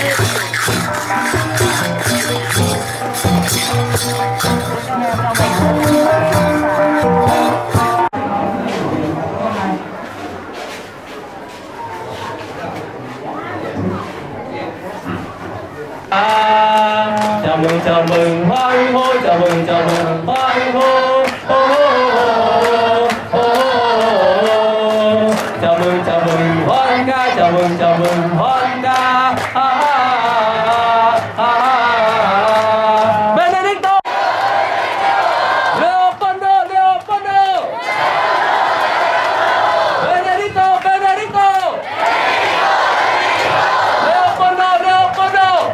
Chào mừng hoan hô, chào mừng hoan hô, chào mừng hoan ca, chào mừng hoan ca. Benedicto, Leopoldo, Benedicto, Leopoldo.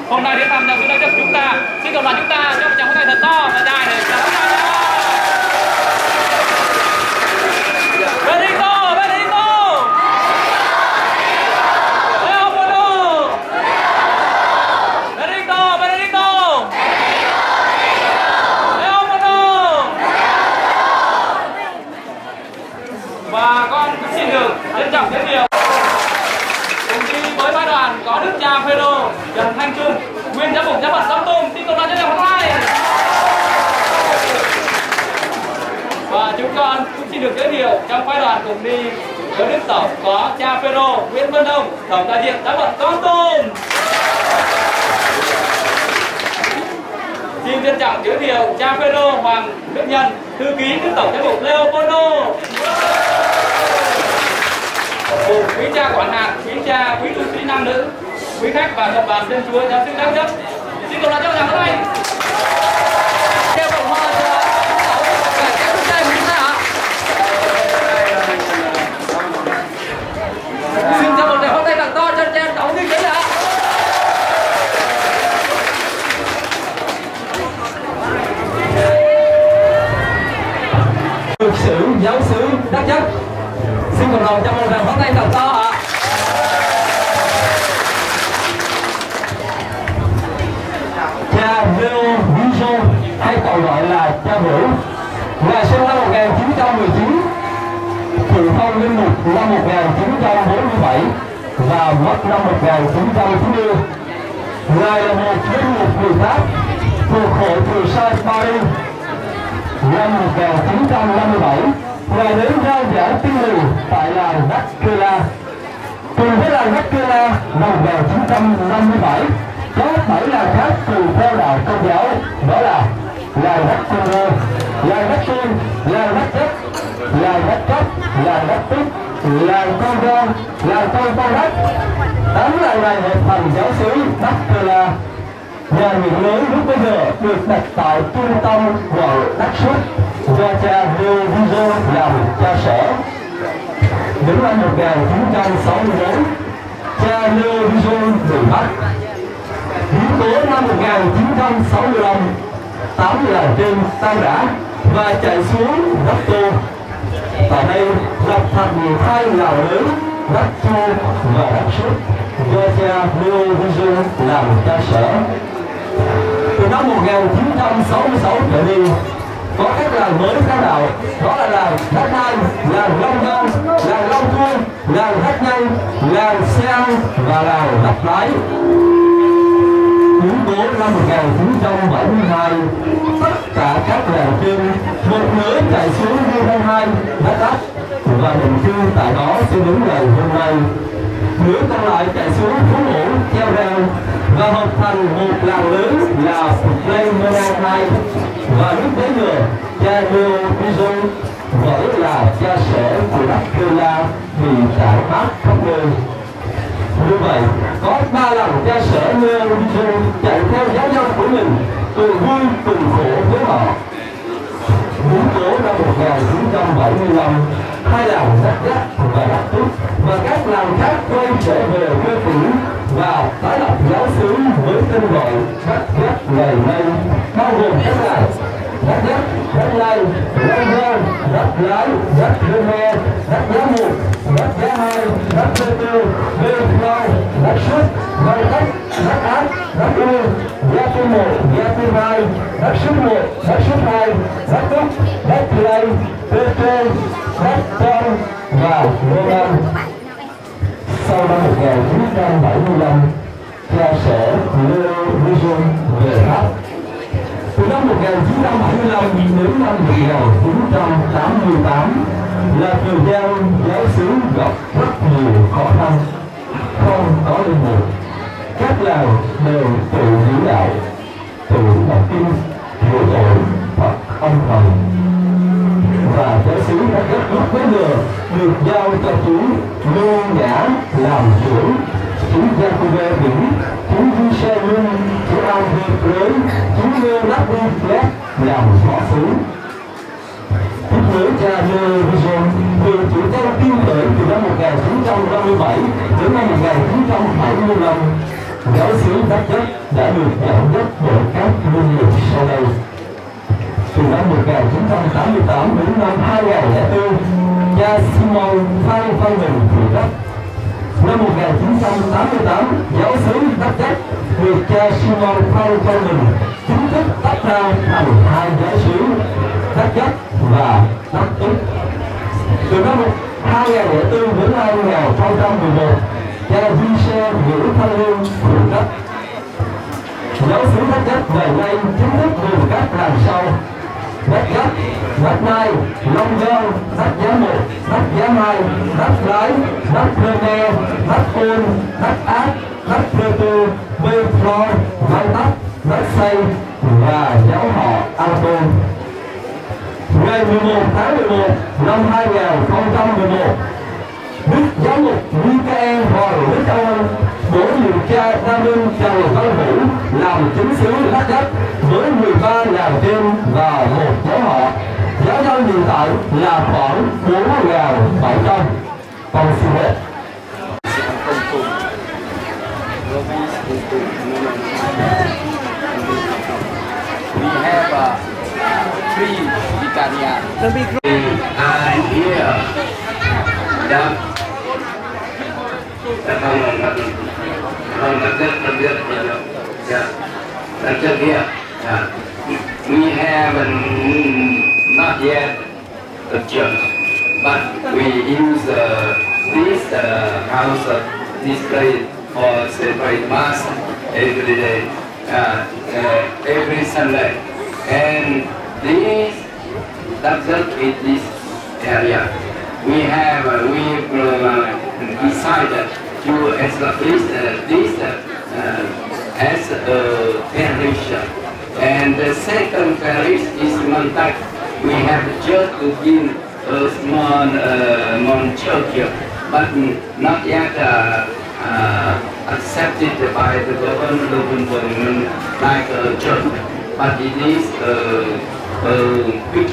hôm nay đến thăm nhà sư Đăng Chấp chúng ta. Xin cộng đoàn chúng ta cho một tràng pháo tay thật to và dài để chào đón nhau. Benedicto, Benedicto, Leopoldo, Benedicto, Benedicto, Leopoldo. Và con cũng xin được trân trọng giới thiệu cùng đi với phái đoàn có đức cha Phêrô Trần Thanh Trung, nguyên giám mục giáo phận Sông Tung. Xin cộng đoàn cho nhau một tay. Và chúng con cũng xin được giới thiệu trong phái đoàn cùng đi với đức tổng có cha Phêrô Nguyễn Văn Đông, tổng đại diện giáo phận Con Tum. Xin trân trọng giới thiệu cha Phêrô Hoàng Đức Nhân, thư ký đức tổng giám mục Leopoldo. Cùng quý cha quản hạt, quý cha, quý tu sĩ nam nữ, quý khách và cộng đoàn dân chúa giáo sư Đăng Chấp. Xin cộng đoàn cho rằng đây. Theo cộng hòa cho các quốc gia của chúng ta ạ. Xin cho một tràng pháo tay thật to cho cha tổng thư ký ạ. Được sử giáo sứ Đăng Chấp. Xin cộng đồng cho một tràng pháo tay thật to ạ. Cha Leo Vision hay còn gọi là cha Bửu, là sinh năm 1919, thụ phong linh mục năm 1947 và mất năm 1990. Ngài là một linh mục người Pháp thuộc hội Thừa Sai Paris. Năm 1957, Ngài đến rao giảng tin mừng tại làng Đắc Kê La. Cùng với làng Đắc Kê La, năm 1957, có 7 làng khác cùng theo đạo Công giáo, đó là làng Đắc Congo, làng Đắc Tiên, làng Đắc Chất, làng Đắc Cấp, làng Đắc Tích, làng Congo, làng Con Con Đắc. 8 làng này hợp thành giáo xứ Đắc Kê La. Nhà nguyện lớn lúc bây giờ được đặt tại trung tâm quận Đắc Xuất do cha Leo Vision làm cha sở. Đến năm 1964, cha Leo Vision bị bắt. Biến cố năm 1965, 8 làng trên tan rã và chạy xuống Đắc Tô. Tại đây lập thành 2 làng lớn Đắc Tô và Đắc Xuất do cha Leo Vision làm cha sở. Từ năm 1966 trở đi, có các làng mới theo đạo, đó là làng Đắc An, làng Long Giang, làng Long Thuôn, làng Đắc Nhanh, làng Seang và làng Đắc Lái. Biến cố năm 1972, tất cả các làng trên một nửa chạy xuống Hương 2 Đắc Đắc và định cư tại đó cho đến ngày hôm nay. Nửa còn lại chạy xuống Phú Hổ, Treo Reo và hợp thành một làng lớn là Plain Menang 2. Và lúc bấy giờ, cha Leo Vision vẫn là cha sở của Đắc Kê La bị tản mát khắp nơi. Như vậy, có 3 lần cha sở Leo Vision chạy theo giáo dân của mình, cùng vui cùng khổ với họ. Biến cố năm 1975, 2 làng Đắc Đắc và Đắc Túc và các làng khác quay trở về quê cũ và tái lập giáo xứ với tên gọi Đắc Đắc ngày nay, bao gồm các làng Đắc Đắc, Đắc Lai, Long Giang, Đắc Lái, Đắc Rê Me, Đắc Giá Mục, Đắc Giá Hai, Đắc Tê Tê, Bê Lao, Đắc Xuất, Văn Đắc, Đắc Ác, Đắc U, Gia Tư 1, Gia Tư 2, Đắc Xuất 1, Đắc Xuất 2, Đắc Túc, Đắc Lai, Tê Tê, Đắc Con và Lô Lan. Sau năm 1975, cha sở Leo Vision về Pháp. Từ năm 1975 đến năm 1988 là thời gian giáo xứ gặp rất nhiều khó khăn, không có linh mục. Các làng đều tự giữ đạo, tự đọc kinh, hiểu tội Phật âm thầm. Và giáo xứ Đắc Đắc lúc bấy giờ được giao cho chú Lô Nhã làm trưởng, chú Jacobe Vĩnh, chú Giuse Lung, chú André Prới, chú Leonardo Fleck làm phó xứ. Tiếp nối cha Leo Vision từ chủ trương tin khởi từ năm 1957 đến năm 1975, giáo xứ Đắk Lắk đã được dẫn dắt bởi các linh mục sau đây. Từ năm 1988 đến năm 2004, cha Simon Phan Văn Bình phụ trách. Năm 1988, giáo xứ Đắk Lắk được cha Simon Phan Văn Bình chính thức tách ra thành hai giáo xứ Đắk Lắk và Đắk Lắk. Từ năm 2004 đến 2011, cha Duy Vũ Thanh Lương phụ trách. Giáo xứ Đắk Lắk ngày nay chính thức gồm các làng sau: Đắk Lắk, Đắk Nai, Long Giang, Đắk Giá 1, Đắk Giá 2, Đắk Lái, Đắk Rơ Me, Đắk Côn, Đắk Ác, Đắk Rơ Tư, Bê Phlo, Mai Tắc, Đắk Xây và giáo họ An Tôn. Ngày 11 tháng 11 năm 2011, Đức Giám mục Michael Hoàng Đức Ân bổ nhiệm cha Đa Minh Trần Văn Vũ làm chính sứ Đắk Lắk với 13 làng trên và một giáo họ. Giáo dân hiện tại là khoảng 4.700. Con xin hết. We have three vicariat. I hear that we have not yet the church, but we use this house display for separate mass every day, every Sunday, and this in this area. We have decided to establish this as a parish, and the second parish is Montauk. We have just to build a small church, but not yet accepted by the government like a church, but it is a big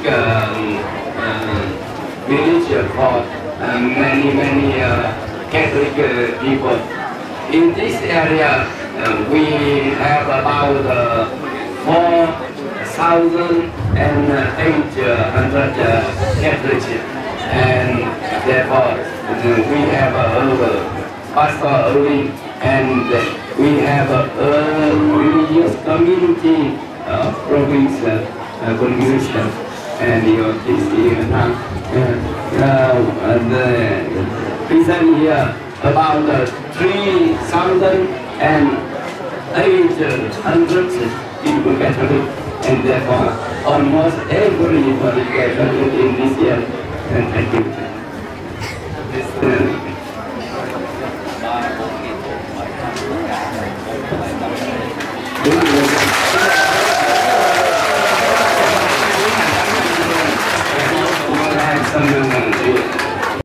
village for many Catholic people. In this area, we have about 4,800 Catholics, and therefore we have a pastor only, and we have a religious community province congregation, and you see the present here about 3,800 people Catholic, and therefore almost everybody Catholic in this year. And thank you.